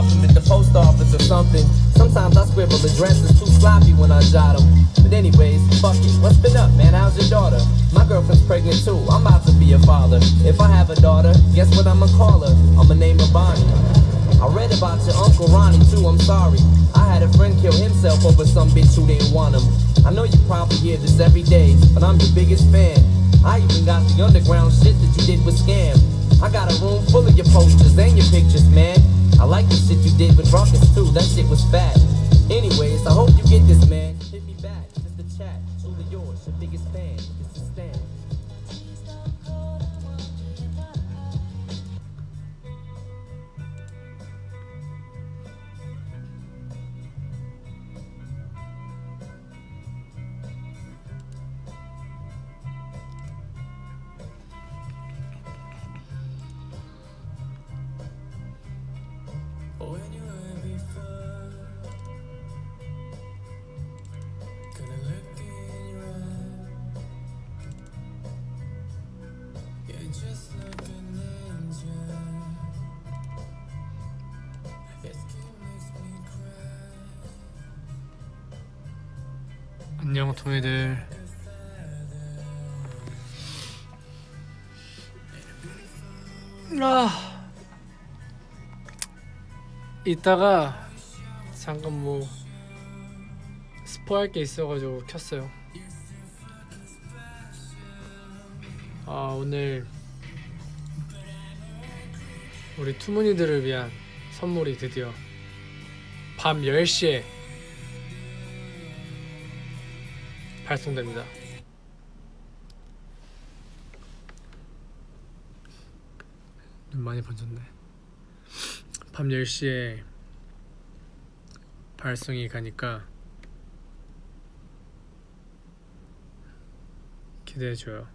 drop them at the post office or something. Sometimes I scribble addresses too sloppy when I jot them. But anyways, fuck it. What's been up, man? How's your daughter? My girlfriend's pregnant too. I'm about to be a father. If I have a daughter, guess what I'ma call her? I'ma name her Bonnie. I read about your Uncle Ronnie too, I'm sorry. I had a friend kill himself over some bitch who didn't want him. I know you probably hear this every day, but I'm your biggest fan. I even got the underground shit that you did with Scam. I got a room full of your posters and your pictures, man. I like the shit you did with Ruckus too, that shit was fat. Anyways, I hope you get this, man. Hit me back, just a chat. Truly yours, your biggest fan. This is Stan. 안녕 토미들. 이따가 잠깐 뭐 스포할 게 있어가지고 켰어요. 오늘 우리 투문이들을 위한 선물이 드디어 밤 10시에 발송됩니다. 눈 많이 번졌네. 밤 10시에 발송이 가니까 기대해줘요.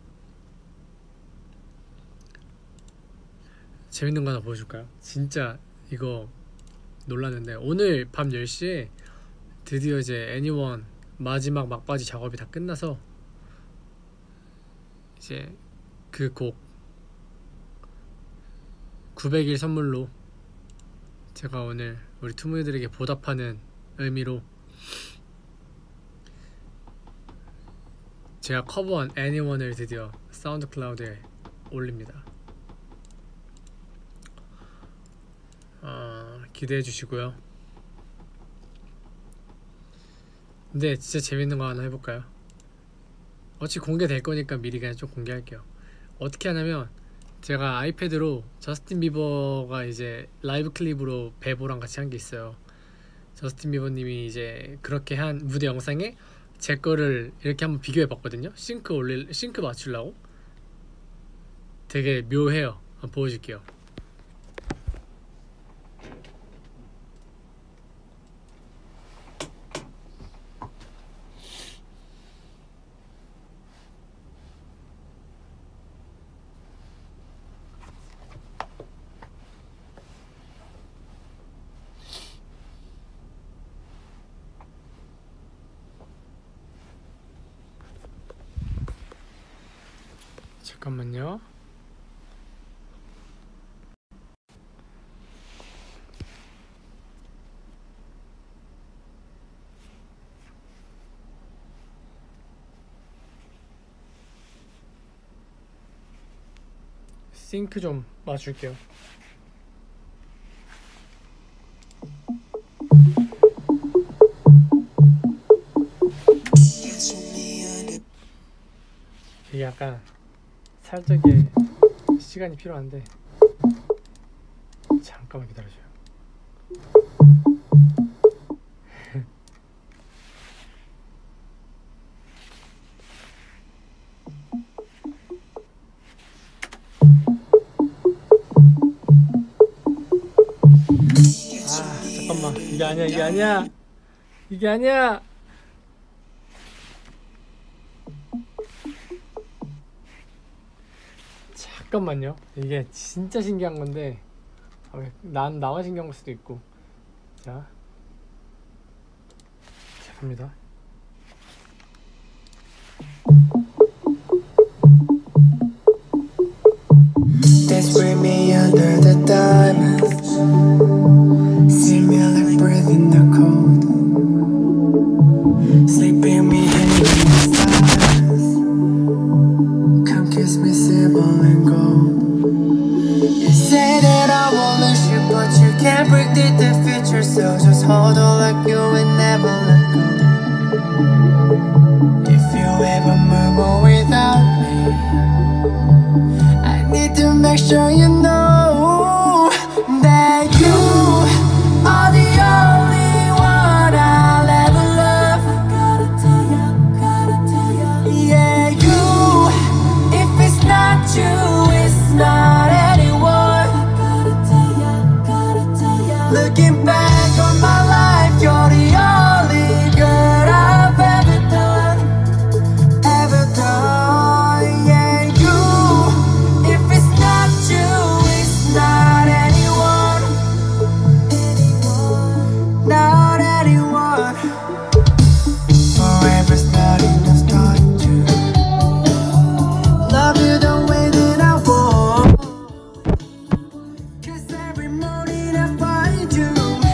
재밌는 거 하나 보여줄까요? 진짜 이거 놀랐는데 오늘 밤 10시에 드디어 이제 애니원 마지막 막바지 작업이 다 끝나서 이제 그 곡 900일 선물로 제가 오늘 우리 투무이들에게 보답하는 의미로 제가 커버한 애니원을 드디어 사운드 클라우드에 올립니다. 기대해 주시고요. 근데 진짜 재밌는 거 하나 해볼까요? 어차피 공개될 거니까 미리 그냥 좀 공개할게요. 어떻게 하냐면 제가 아이패드로 저스틴 비버가 이제 라이브 클립으로 베보랑 같이 한 게 있어요. 저스틴 비버님이 이제 그렇게 한 무대 영상에 제 거를 이렇게 한번 비교해 봤거든요. 싱크 맞추려고. 되게 묘해요. 한번 보여줄게요. 잠깐만요. 싱크 좀 맞출게요. 이게 약간 살짝의 시간이 필요한데 잠깐만 기다려줘요. 잠깐만, 이게 아니야. 잠깐만요. 이게 진짜 신기한 건데 나만 신기한 걸 수도 있고. 자 갑니다. Dance with me under the diamonds. never let go. If you ever move on without me, I need to make sure you know that you are the only one I'll ever love. Gotta tell ya, yeah, you. If it's not you, it's not anyone. Gotta tell ya. Looking back on my life, you're the only good I've ever done. Yeah, you. If it's not you, it's not anyone. Not anyone. Forever's not enough time to love you the way that I want. 'Cause every morning I find you,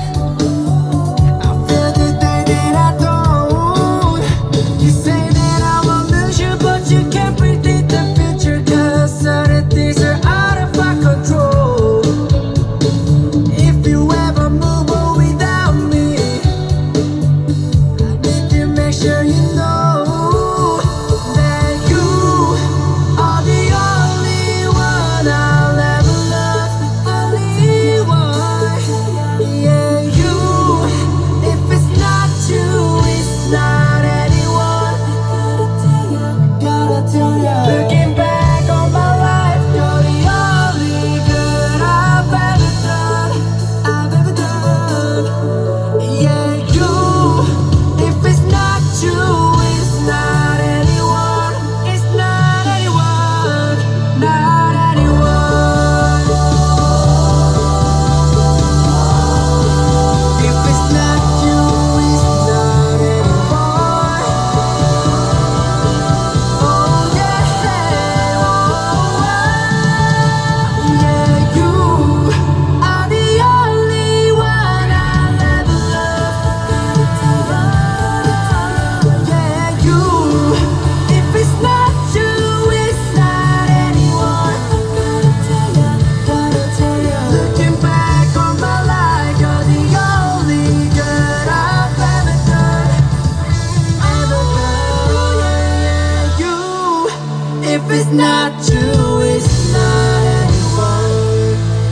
I feel the day that I don't. You say that I won't lose you, but you can't predict the future, 'cause certain things are out of my control. If you ever move on without me, I need to make sure you know that you are the only one I'll ever love. Only one, yeah, you. If it's not you, it's not anyone. Gotta tell ya. Looking back on my life, you're the only good I've ever done. Yeah, you. If it's not you, it's not anyone. It's not anyone. Not anyone. If it's not you, it's not anyone. Oh yeah, yeah, you are the only one I'll ever love. Yeah, you. If it's not you, it's not anyone. Gotta tell ya. Looking back on my life, you're the only good I've ever done. Yeah, you. If it's not you, it's not anyone.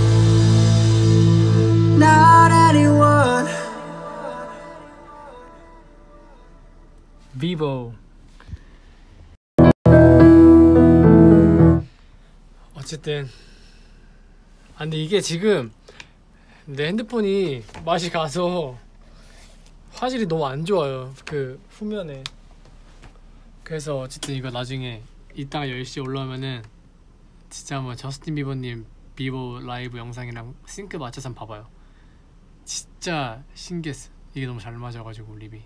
Not anyone. 비보. 어쨌든 근데 이게 지금 내 핸드폰이 맛이 가서 화질이 너무 안 좋아요, 그 후면에. 그래서 어쨌든 이거 나중에 이따가 10시에 올라오면은 진짜 한번 저스틴 비버님 비보 라이브 영상이랑 싱크 맞춰서 한번 봐봐요. 진짜 신기했어. 이게 너무 잘 맞아가지고 립이.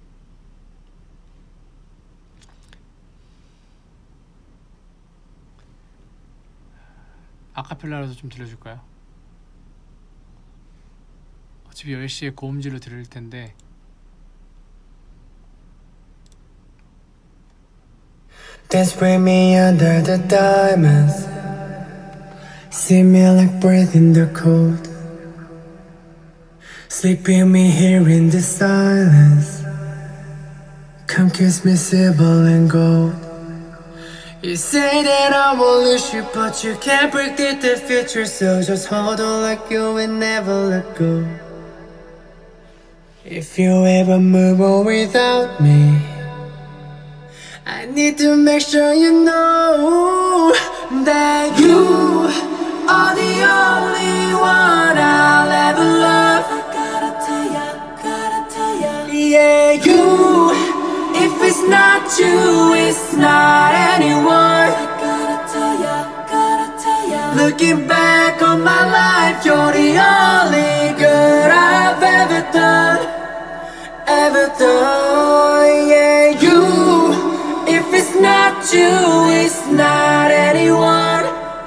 아카펠라라도 좀 들려줄까요? 어차피 10시에 고음질로 들을 텐데. Dance with me under the diamonds. See me like breath in the cold. Sleep with me here in the silence. Come kiss me silver and gold. You say that I won't lose you, but you can't predict the future, so just hold on like you will never let go. If you ever move on without me, I need to make sure you know that you are the only one I'll ever love. Gotta tell ya, yeah, you. If it's not you, it's not anyone. Gotta tell ya. Looking back on my life, you're the only good I've ever done. Yeah, you. If it's not you, it's not anyone.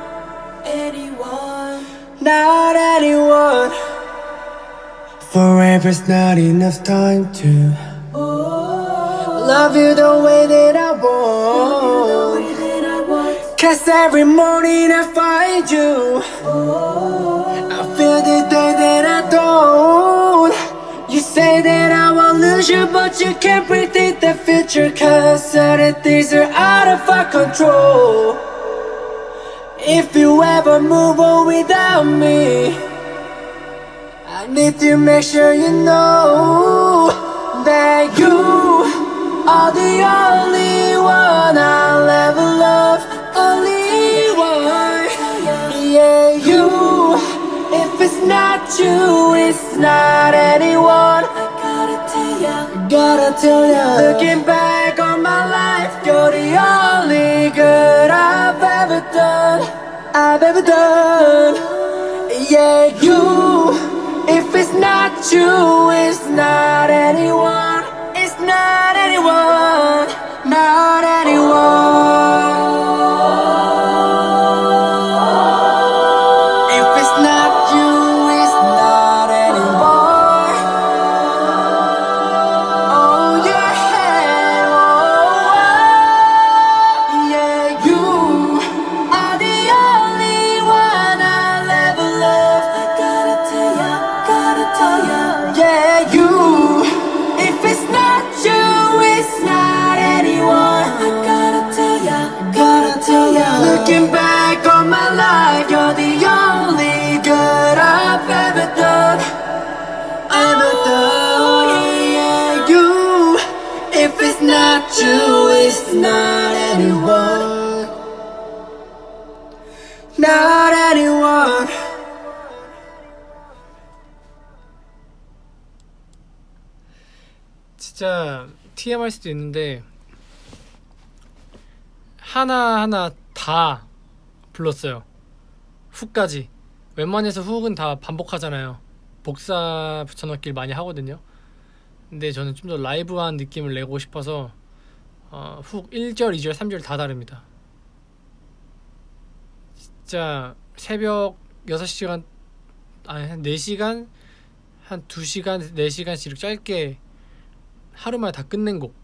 Not anyone. Forever's not enough time to love you the way that I want. 'Cause every morning I find you, I feel the day that I don't. You say that I won't lose lose you, but you can't predict the future, cause certain things are out of our control. If you ever move on without me, I need to make sure you know that you are the only one I'll ever love. Only one. Yeah, you. If it's not you, it's not anyone. Gotta tell ya. Looking back on my life, you're the only good I've ever done. Yeah, you. If it's not you, it's not anyone. It's not anyone. Not anyone. If it's not you, it's not anyone. Oh yeah, oh, yeah, you are the only one I'll ever love. I gotta tell ya, yeah, you. If it's not you, it's not anyone. I gotta tell ya. Looking back on my life, you're the only good I've ever done. Yeah, you. If it's not you, it's not anyone. Not anyone. 진짜 TMI일 수도 있는데 하나하나 다 불렀어요. 훅까지. 웬만해서 훅은 다 반복하잖아요. 복사 붙여넣기를 많이 하거든요. 근데 저는 좀 더 라이브한 느낌을 내고 싶어서 훅 1절, 2절, 3절 다 다릅니다. 진짜 새벽 6시간 아니 한 4시간 한 2시간, 4시간씩 이렇게 짧게 하루 만에 다 끝낸 곡.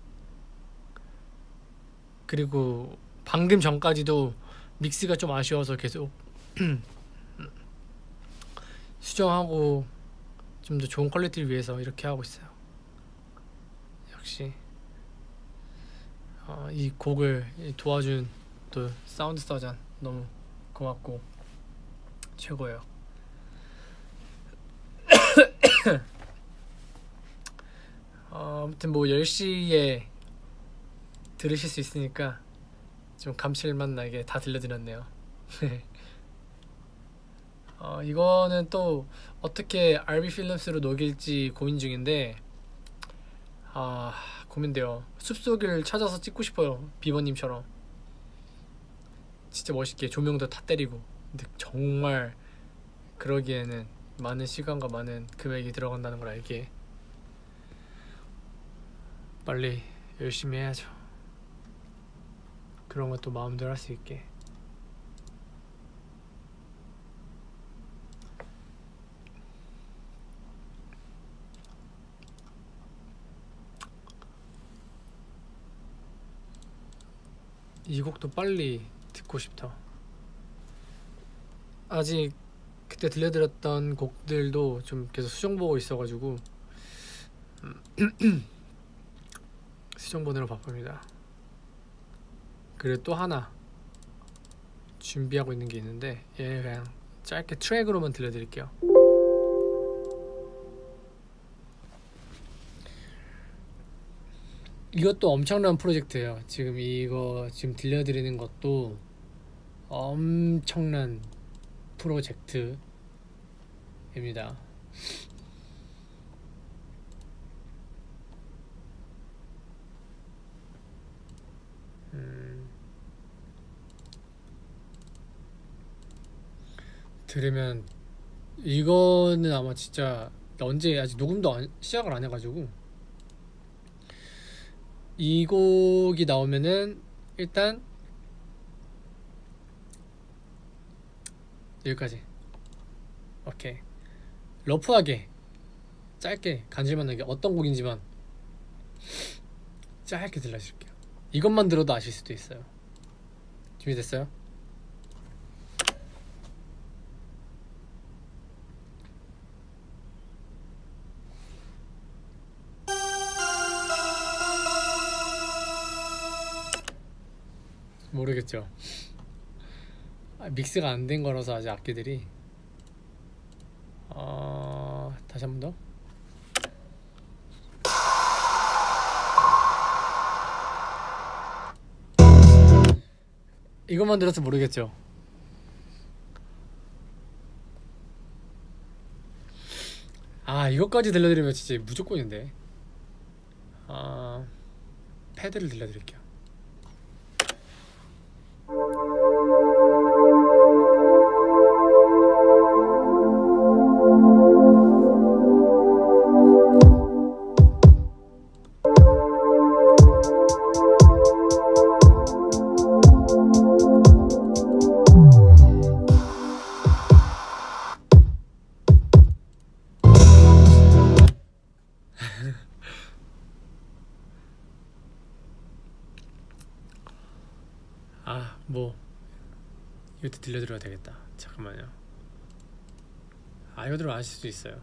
그리고 방금 전까지도 믹스가 좀 아쉬워서 계속 수정하고 좀 더 좋은 퀄리티를 위해서 이렇게 하고 있어요. 역시 이 곡을 도와준 또 사운드 서전 너무 고맙고 최고예요. 아무튼 뭐 10시에 들으실 수 있으니까 좀 감칠맛 나게 다 들려드렸네요. 이거는 또 어떻게 RB 필름스로 녹일지 고민 중인데 고민돼요. 숲속을 찾아서 찍고 싶어요. 비버님처럼 진짜 멋있게 조명도 다 때리고. 근데 정말 그러기에는 많은 시간과 많은 금액이 들어간다는 걸 알기에 빨리 열심히 해야죠. 그런 것도 마음대로 할 수 있게. 이 곡도 빨리 듣고 싶다. 아직 그때 들려드렸던 곡들도 좀 계속 수정 보고 있어가지고 수정 보느라 바쁩니다. 그리고 또 하나 준비하고 있는 게 있는데 얘 그냥 짧게 트랙으로만 들려드릴게요. 이것도 엄청난 프로젝트예요. 지금 이거 지금 들려드리는 것도 엄청난 프로젝트입니다. 들으면 이거는 아마 진짜 언제 아직 녹음도 시작을 안 해가지고 이 곡이 나오면은 일단 여기까지. 오케이. 러프하게 짧게 간질만 나게 어떤 곡인지만 짧게 들려줄게요. 이것만 들어도 아실 수도 있어요. 준비됐어요? 모르겠죠. 믹스가 안 된 거라서 아직 악기들이. 다시 한 번 더. 이것만 들어서 모르겠죠. 이것까지 들려드리면 진짜 무조건인데. 패드를 들려드릴게요. 뭐 이것도 들려드려야 되겠다. 잠깐만요. 이거대로 아실 수 있어요.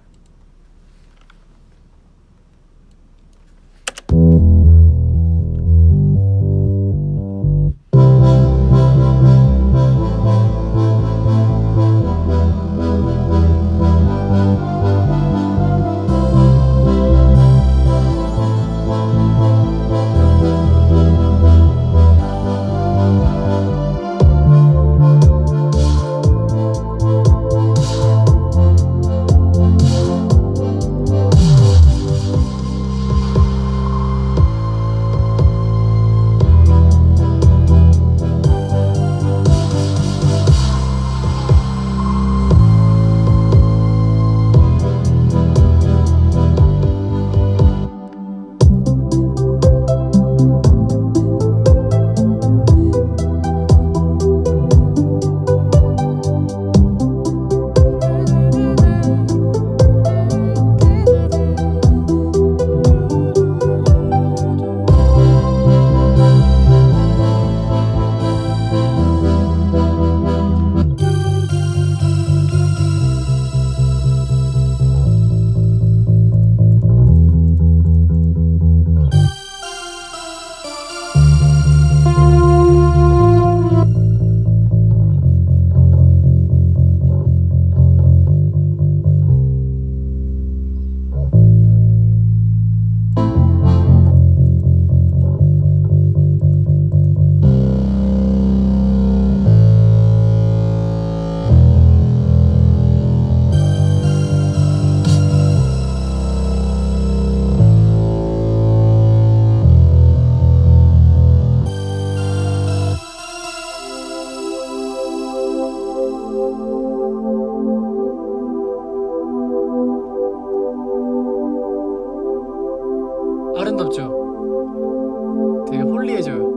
아름답죠? 되게 홀리해져요.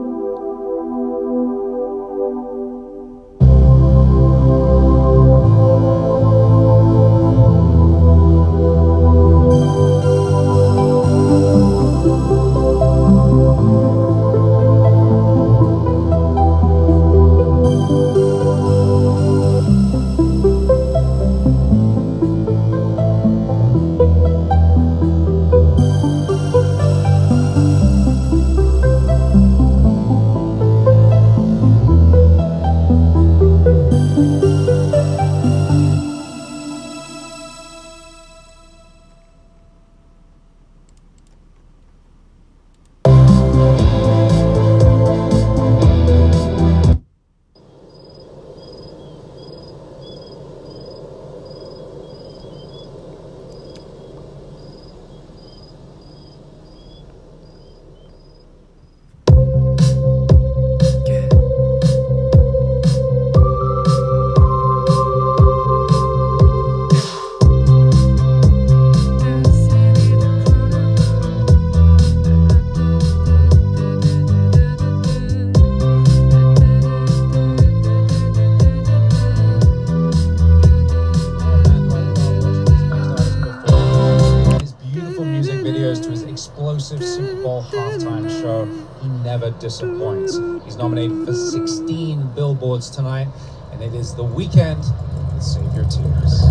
Explosive Super Bowl halftime show. He never disappoints. He's nominated for 16 billboards tonight, and it is The Weeknd with Save Your Tears.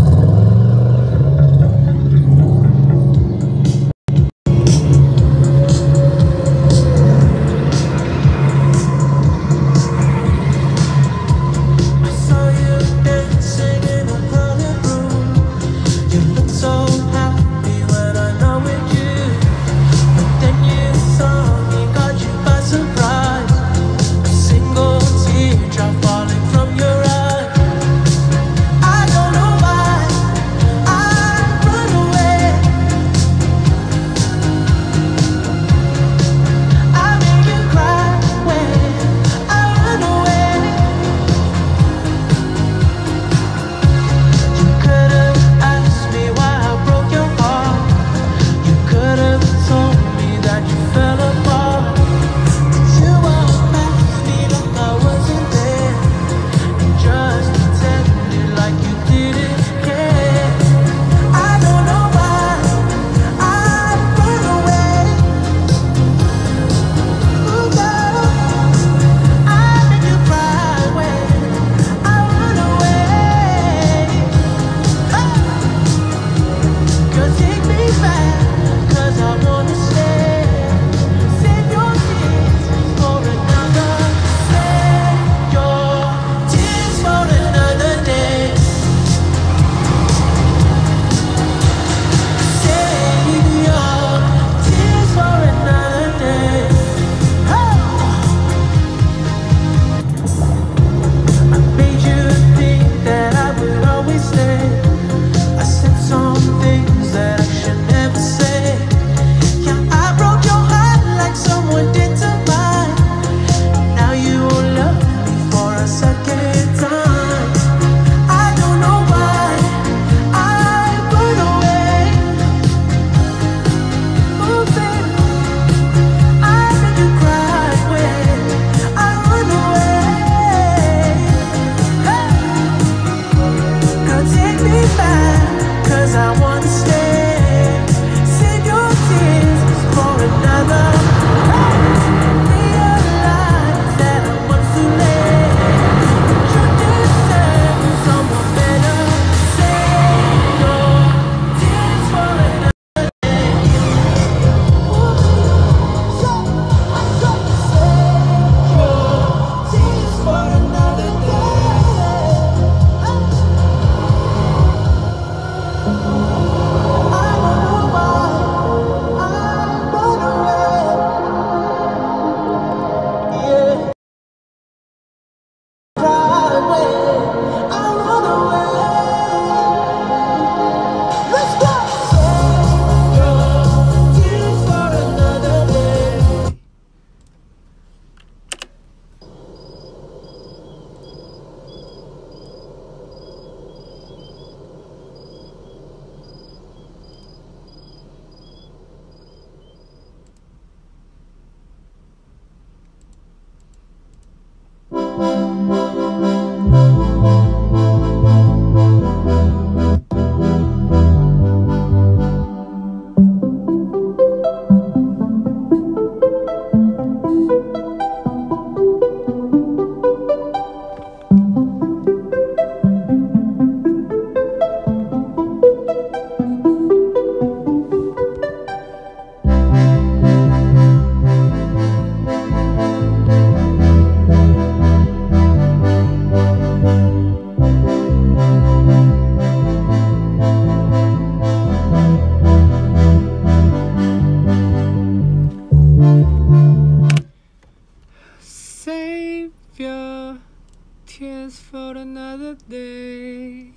day.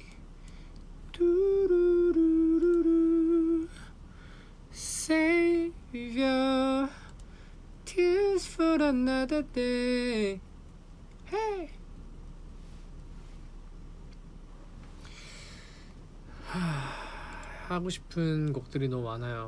Do-do-do-do-do. Save your tears for another day. Hey. 하고 싶은 곡들이 너무 많아요.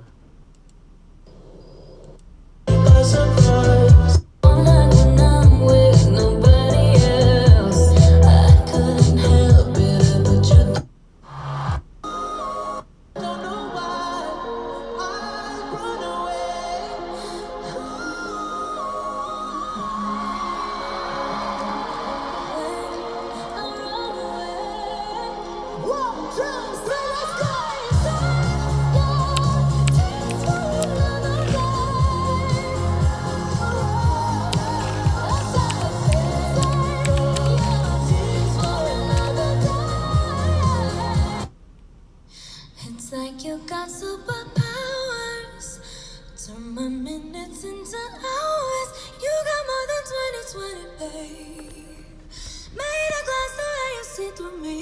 It's like you got superpowers. Turn my minutes into hours. You got more than 20/20, babe. Made a glass the way you see through me.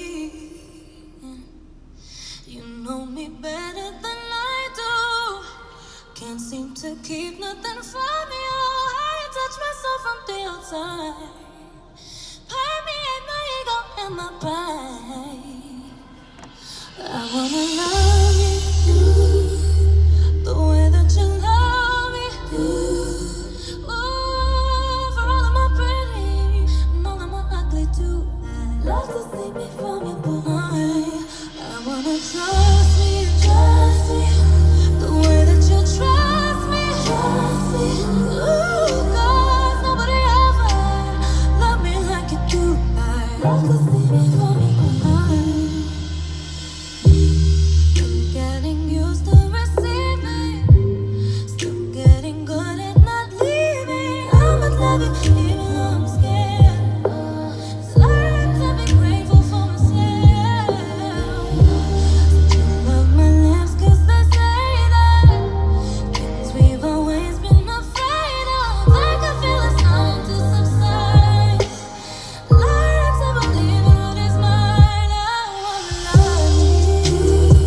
You know me better than I do. Can't seem to keep nothing from you. I touch myself from the outside. Permeate my ego and my pride. I wanna love you the way that you love me. Ooh, for all of my pretty and all of my ugly too. I love to see me from your point. I wanna trust me the way that you trust me. Ooh, 'cause nobody ever loved me like you do. I love to see me from your point. Getting used to receiving, still getting good at not leaving. I'ma love you even though I'm scared. Learn to be grateful for myself. Still love my lips 'cause they say that things we've always been afraid of. I can feel it's starting to subside. Learn to believe in what is mine. I wanna love you.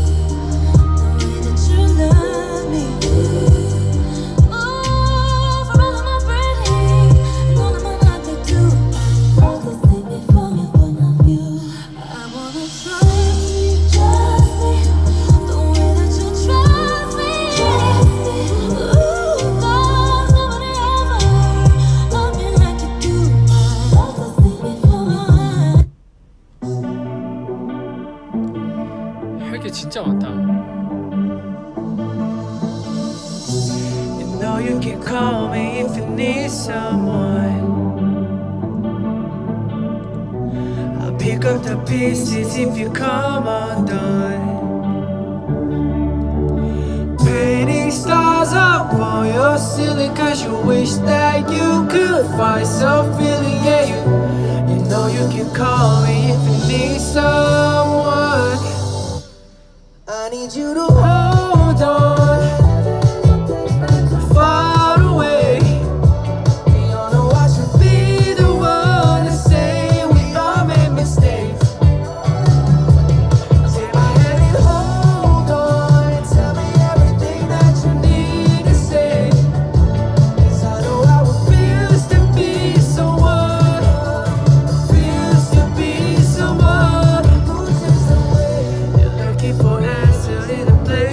Love me. Ooh, for all of my pretty and all of my ugly too. Love to see me from your point of view. I wanna trust me the way that you trust me. Ooh, 'cause nobody ever loved me like you do. Love to see me from your 할 게 진짜 많다. You know you can call me if you need someone. I'll pick up the pieces if you come undone. Painting stars up on your ceiling 'cause you wish that you could find some feeling. Yeah, you know you can call me if you need someone. I need you to hold on. Far away, you know I should be the one to say we all made mistakes. Take my hand and hold on and tell me everything that you need to say. 'Cause I know how it feels to be someone, feels to be someone who's just away. You're looking for answers in a place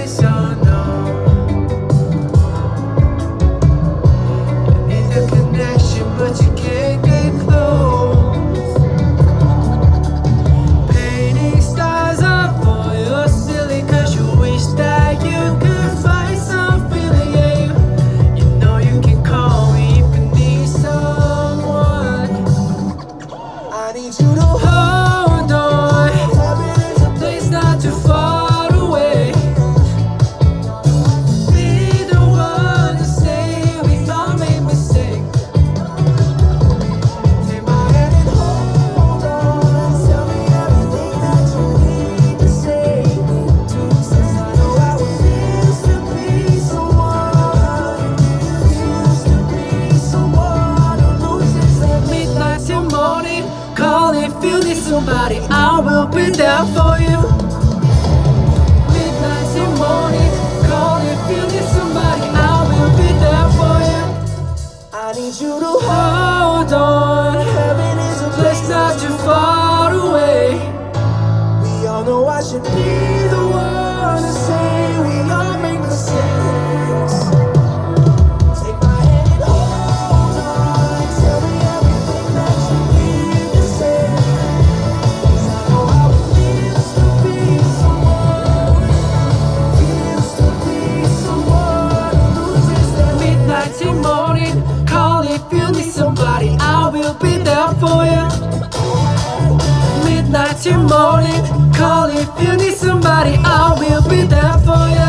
somebody, I will be there for you. Midnight till morning, call if you need somebody, I will be there for you. I need you to hold on. Heaven is a place not too far away. We all know I should be the one to say we all make mistakes. Take my hand and hold on. Tell me everything that you need to say. 'Cause I know how it feels to be someone. Feels to be someone who loses their midnight till morning. Call if you need somebody, I will be there for you. Midnight till morning, call if you need somebody, I will be there for you.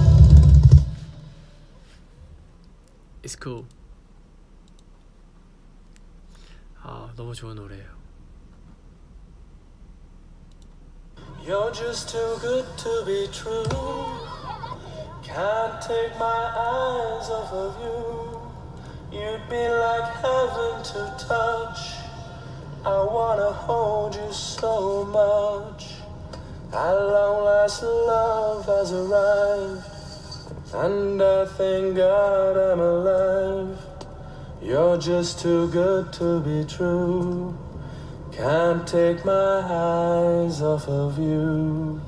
It's cool. 아, 너무 좋은 노래예요. You're just too good to be true. Can't take my eyes off of you. You'd be like heaven to touch. I wanna hold you so much. At long last love has arrived, and I thank God I'm alive. You're just too good to be true. Can't take my eyes off of you.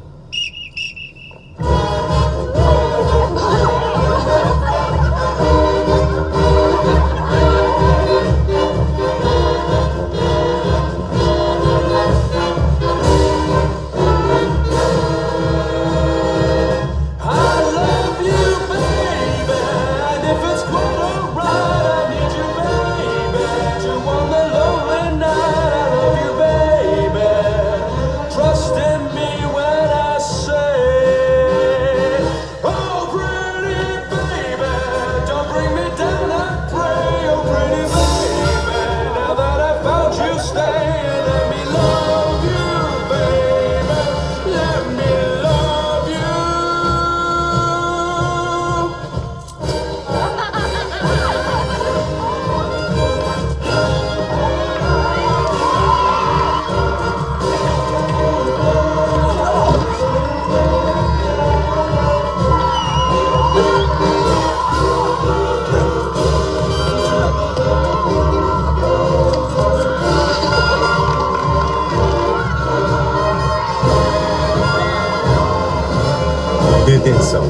did so.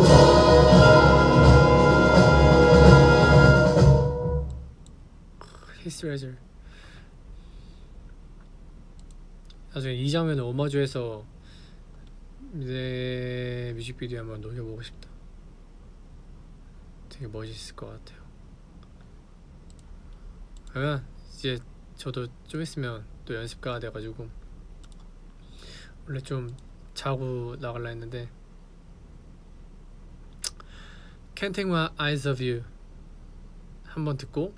히스레저. 나중에 이 장면을 오마주해서 내 뮤직비디오 한번 녹여보고 싶다. 되게 멋있을 것 같아요. 그러면 이제 저도 좀 있으면 또 연습가가 돼가지고 원래 좀 자고 나갈라 했는데 Can't Take My Eyes Off You 한번 듣고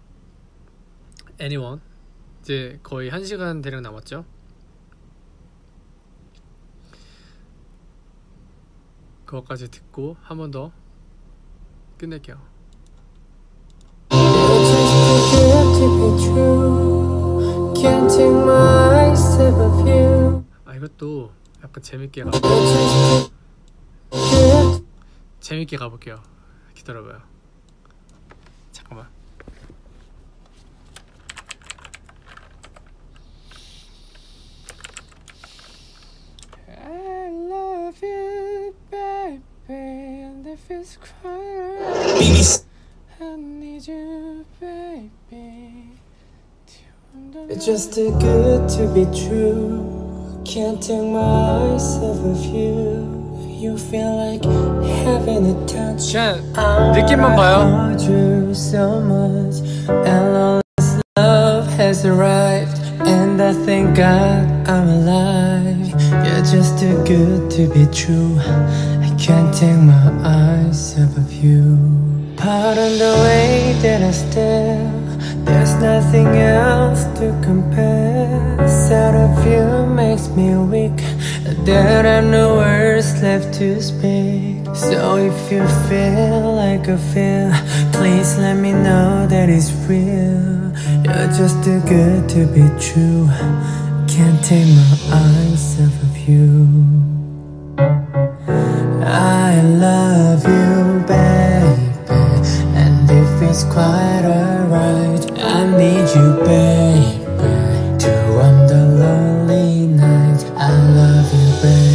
Anyone 이제 거의 1시간 대략 남았죠. 그것까지 듣고 한 번 더 끝낼게요. 아 이것도 약간 재밌게 가볼게요. 기다려봐요. 잠깐만. I love you, baby, and if it's quiet, I need you, baby. It's just too good to be true. Can't take my eyes off of you. You feel like having a touch. 그냥 느낌만 봐요. You so much, and all this love has arrived, and I thank God I'm alive. You're just too good to be true. I can't take my eyes off of you. Pardon the way that I stare. There's nothing else to compare. Sight of you makes me weak. There are no words left to speak. So if you feel like I feel, please let me know that it's real. You're just too good to be true. can't take my eyes off of you. I love you, baby, and if it's quite alright, I need you, baby, to warm the lonely night. I love you,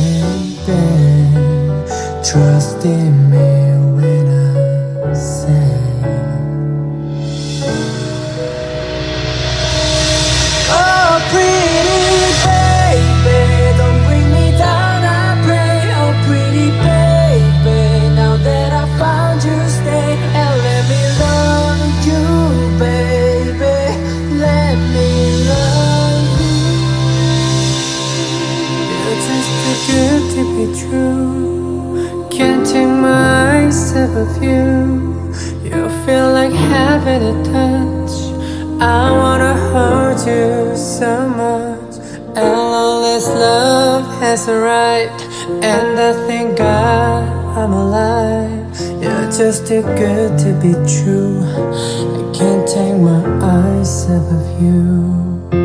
baby, trust in me when I say, oh pretty baby, don't bring me down, I pray. Oh pretty baby, now that I found you, stay and let me love you, baby, let me love you. You're just too good to be true. Can't take my eyes off of you. You feel like having a touch. I wanna hold you so much. And all this love has arrived, and I thank God I'm alive. You're just too good to be true. I can't take my eyes off of you.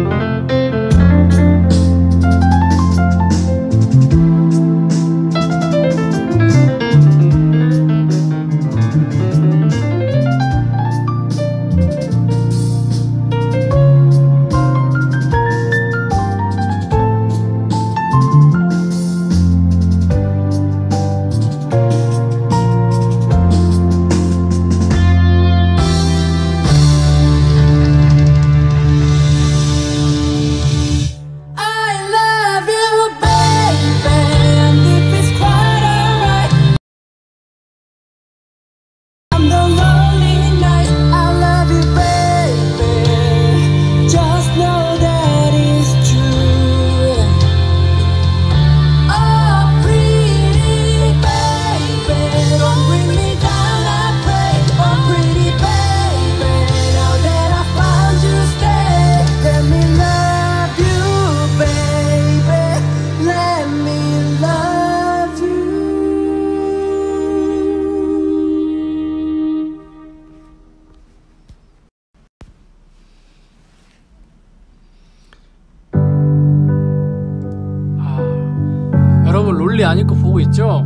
여러분 롤리 안 입고 보고 있죠?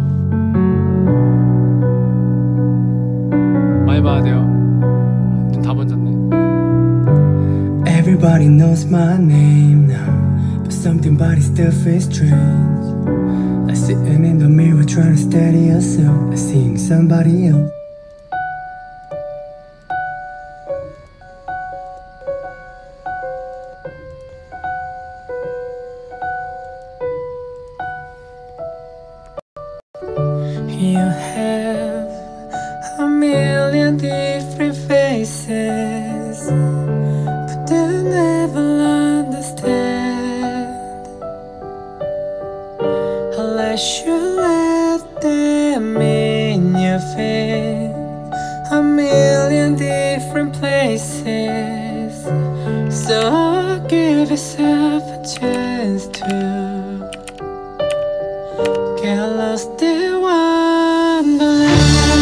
많이 봐야 돼요. 눈 다 번졌네. Everybody knows my name now, but something about it still feels strange. Like sitting in the mirror trying to steady yourself, like seeing somebody else. You have a million different faces, but they'll never understand unless you let them in your face. A million different places, so give yourself a chance to get lost in wonderland.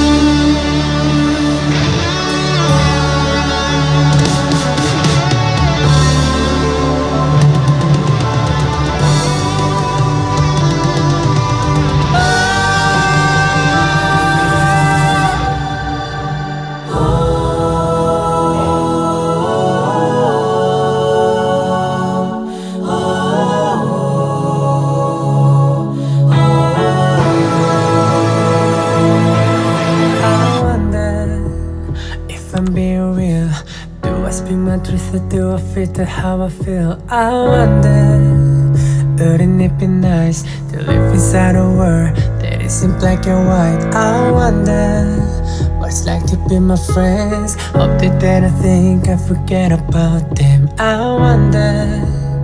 Do I filter how I feel? I wonder, wouldn't it be nice to live inside a world that isn't black and white? I wonder what it's like to be my friends. Hope that I think I forget about them. I wonder,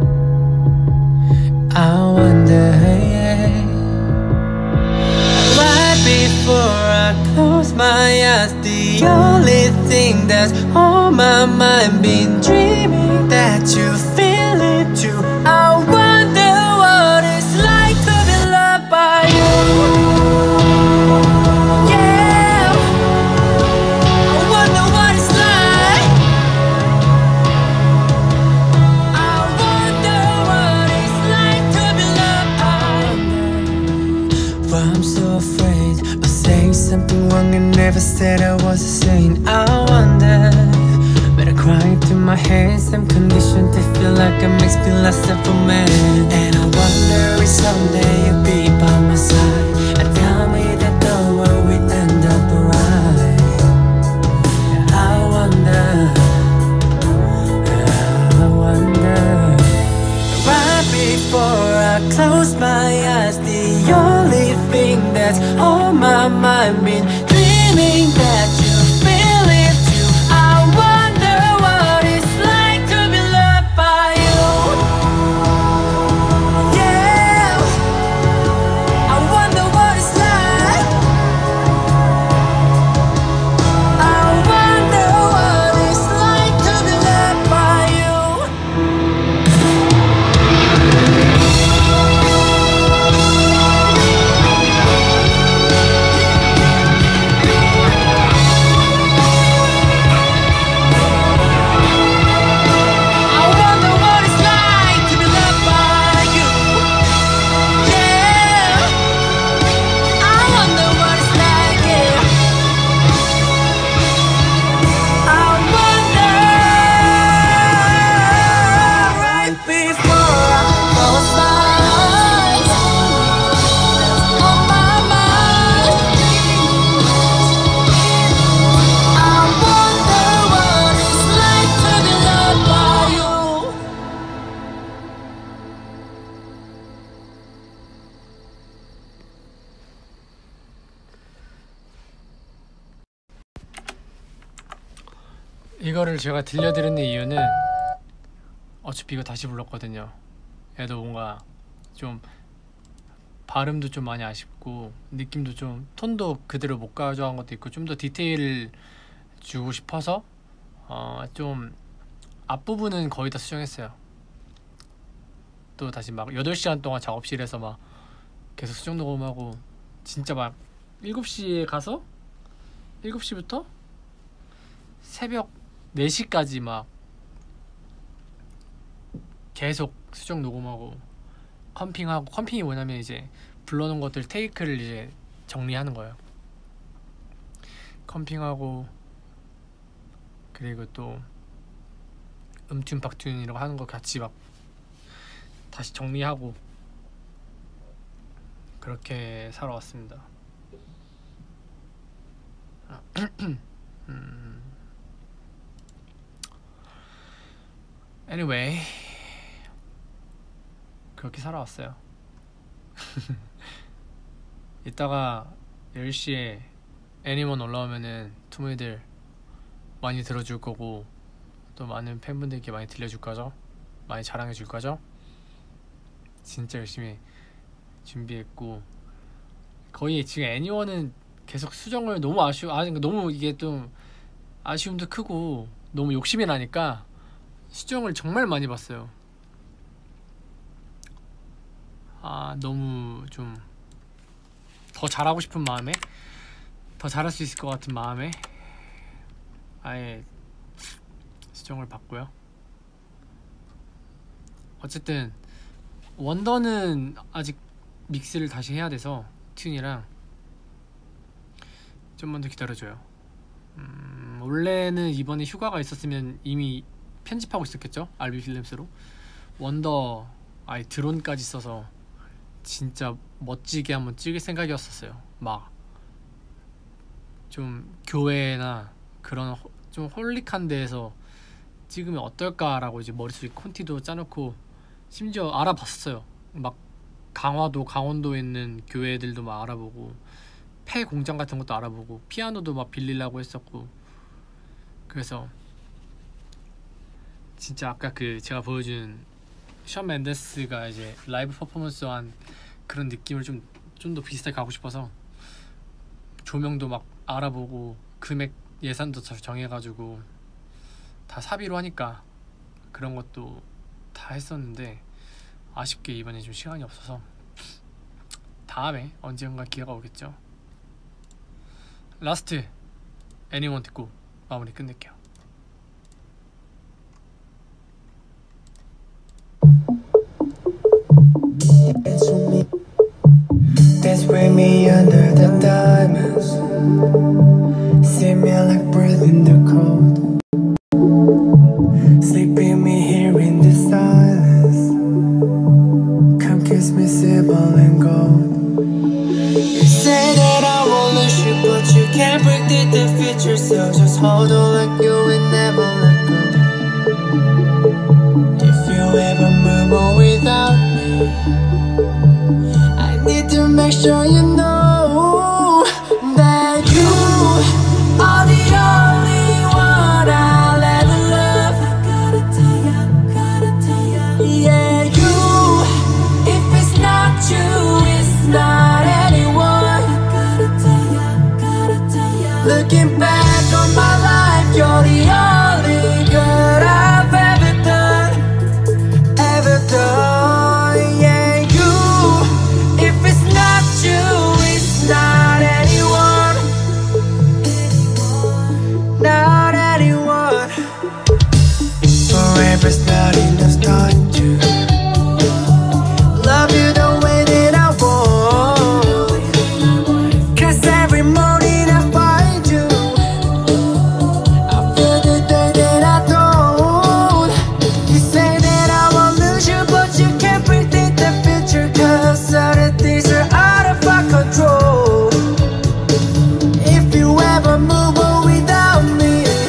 yeah. Right before I close my eyes, the only thing that's on my mind, been dreaming that you feel it too. I wonder what it's like to be loved by you. Yeah, I wonder what it's like. I wonder what it's crying to my hands, I'm conditioned to feel like it makes me less of a man. And I wonder if someday you'll be by my side and tell me that the world will end up right. I wonder. Right before I close my eyes, the only thing that's on my mind been dreaming that you feel it too. I wonder what it's like to be loved by you. Yeah, I wonder what it's like. I wonder what it's like to be loved by you. 이거를 제가 들려드리는 이유는 어차피 이거 다시 불렀거든요. 얘도 뭔가 좀 발음도 좀 많이 아쉽고 느낌도 좀 톤도 그대로 못 가져간 것도 있고 좀 더 디테일을 주고 싶어서 좀 앞부분은 거의 다 수정했어요. 또 다시 막 8시간 동안 작업실에서 막 계속 수정 녹음하고 진짜 막 7시에 가서 7시부터 새벽 4시까지 막 계속 수정 녹음하고 컴핑하고, 컴핑이 뭐냐면 이제 불러놓은 것들 테이크를 이제 정리하는 거예요. 컴핑하고 그리고 또 음튠 박튠 이런 거 하는 거 같이 막 다시 정리하고 그렇게 살아왔습니다. anyway 그렇게 살아왔어요. 이따가 10시에 애니원 올라오면은 투모이들 많이 들어줄 거고 또 많은 팬분들께 많이 들려줄 거죠. 많이 자랑해 줄 거죠. 진짜 열심히 준비했고 거의 지금 애니원은 계속 수정을 너무 너무 이게 좀 아쉬움도 크고 너무 욕심이 나니까 수정을 정말 많이 봤어요. 너무 좀 더 잘하고 싶은 마음에, 더 잘할 수 있을 것 같은 마음에 아예 수정을 봤고요. 어쨌든 원더는 아직 믹스를 다시 해야 돼서 튠이랑 좀만 더 기다려줘요. 원래는 이번에 휴가가 있었으면 이미 편집하고 있었겠죠? 알비 필름스로. 원더 아예 드론까지 써서 진짜 멋지게 한번 찍을 생각이었었어요. 막 좀 교회나 그런 좀 홀릭한 데에서 찍으면 어떨까라고 이제 머릿속에 콘티도 짜놓고 심지어 알아봤어요. 막 강원도에 있는 교회들도 막 알아보고 폐 공장 같은 것도 알아보고 피아노도 막 빌리려고 했었고. 그래서 진짜 아까 그 제가 보여준 션 맨데스가 이제 라이브 퍼포먼스한 그런 느낌을 좀 더 비슷하게 가고 싶어서 조명도 막 알아보고 금액 예산도 정해가지고 다 사비로 하니까 그런 것도 다 했었는데 아쉽게 이번에 좀 시간이 없어서 다음에 언젠가 기회가 오겠죠. 라스트 애니원 듣고 마무리 끝낼게요. Dance with me under the diamonds. See me like breathing the cold. just hold on like you will never let go. If you ever move on without me, I need to make sure you know that you are the only one I'll ever love. Gotta tell ya, yeah, you. If it's not you, it's not anyone. Gotta tell ya. Looking back on my life, you're the only good I've ever done, ever done. Yeah, you. If it's not you, it's not anyone, not anyone. Forever's not enough time to love you the way that I want. 'Cause every morning I find you, I feel the day that I don't. You say that I won't lose you, but you can't predict the future, 'cause certain things are out of our control. If you ever move on without me,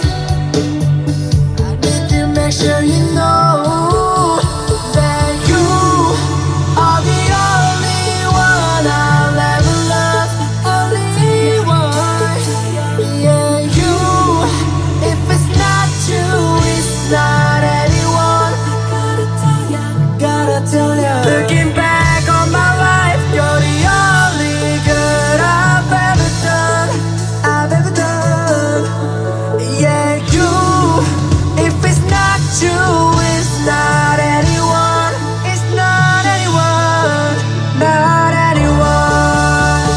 I need to make sure you know that you are the only one I'll ever love, only one. Yeah, you. If it's not you, it's not anyone. Gotta tell ya. Looking back on my life, you're the only good I've ever done, I've ever done. Yeah, you. If it's not you, it's not anyone. It's not anyone, not anyone.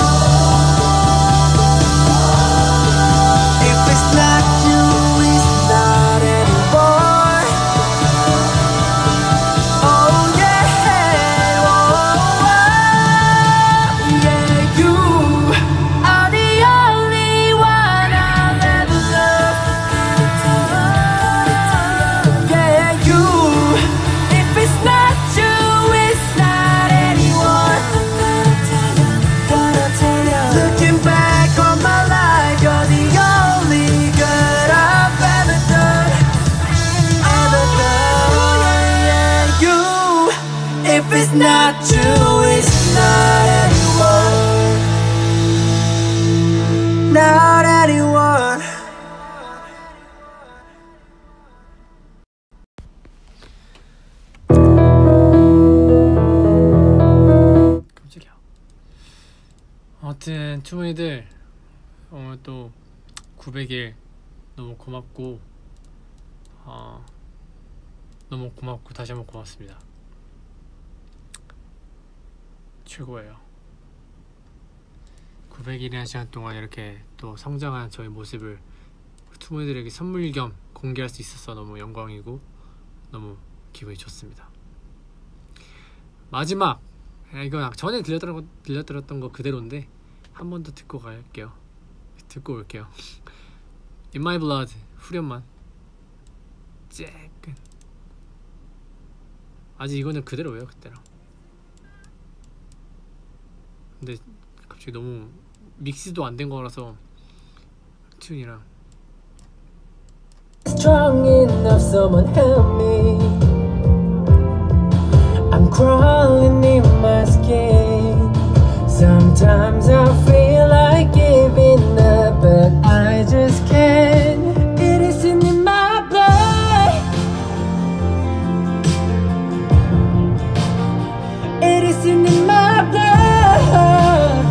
If it's not you, it's not anyone. Oh yeah, oh, yeah, you are the only one I'll ever love. Yeah, you. If it's not you, it's not anyone. Gotta tell ya. Looking back on my life, you're the only good I've ever done, ever done. Yeah, you. If it's not you, it's not anyone, not anyone. 깜짝이야. 아무튼 투모니들 오늘 또 900일 너무 고맙고 너무 고맙고 다시 한번 고맙습니다. 최고예요. 900일이라는 시간 동안 이렇게 또 성장한 저의 모습을 투모니들에게 선물 겸 공개할 수 있어서 너무 영광이고 너무 기분이 좋습니다. 마지막, 이건 전에 들려드렸던 거 그대로인데 한 번 더 듣고 갈게요. 듣고 올게요. In My Blood 후렴만 쬐끔. 아직 이거는 그대로예요, 그때랑. 근데 갑자기 너무 믹스도 안 된 거라서 튠이랑. Strong enough, someone help me. I'm crawling in my skin. Sometimes I feel like giving up, but I just can't. It isn't in my blood. It isn't in my blood.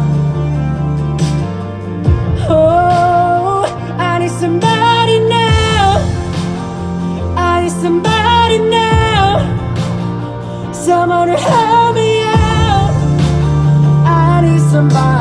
Oh, I need somebody now. I need somebody now. Someone to help me out. I need somebody.